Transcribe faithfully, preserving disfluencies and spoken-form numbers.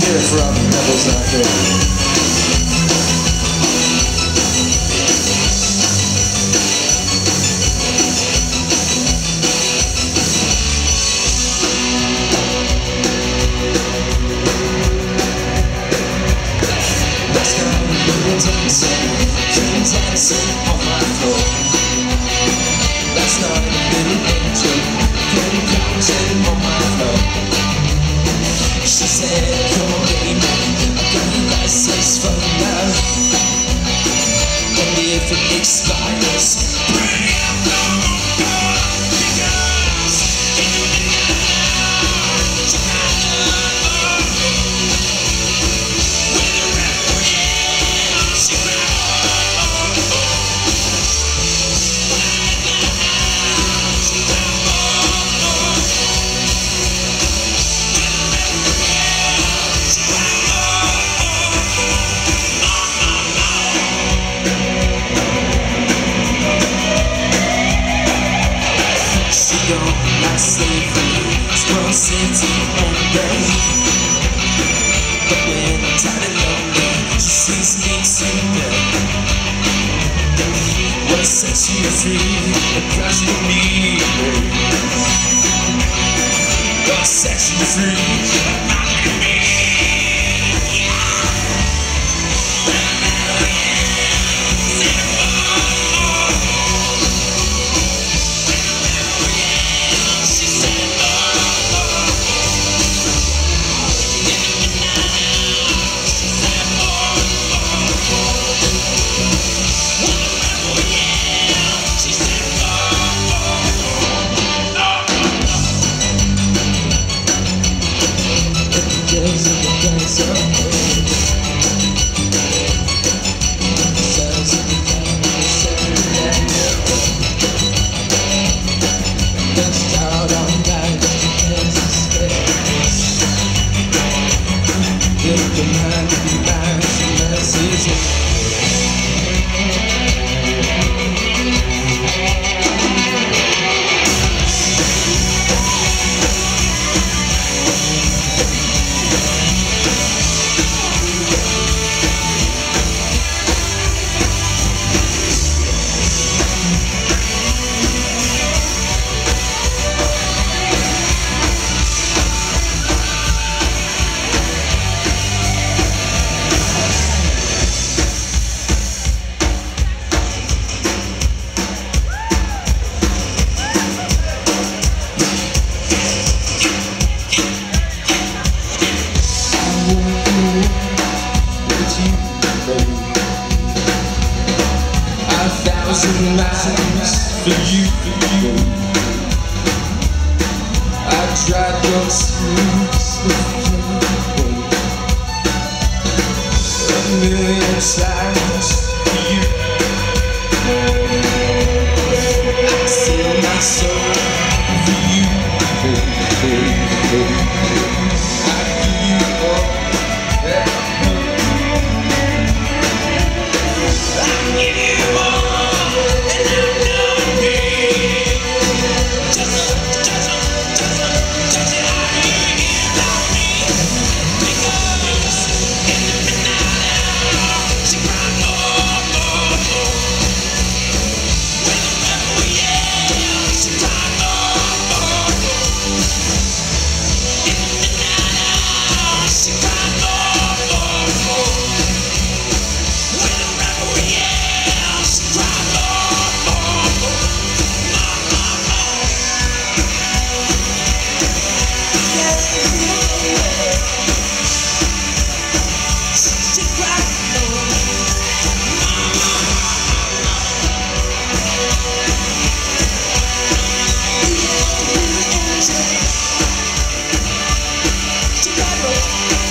hear it for all the rebels out there. Dancing on my floor. Last night a little angel came dancing on my floor. She said, come on baby, I got a license for love. And if it expires, bring it down, because in the midnight, Chicago, with a requiem, Chicago. Like slavery, strong city on the day. But when I'm tired and lonely, she sees me singing. What sets you free and cries for me, what sets you free and cries for me. Thousand miles for you, for you. I tried your sleeves a million times for you. I sell my soul for you. I give you all that I give you all. Chicago.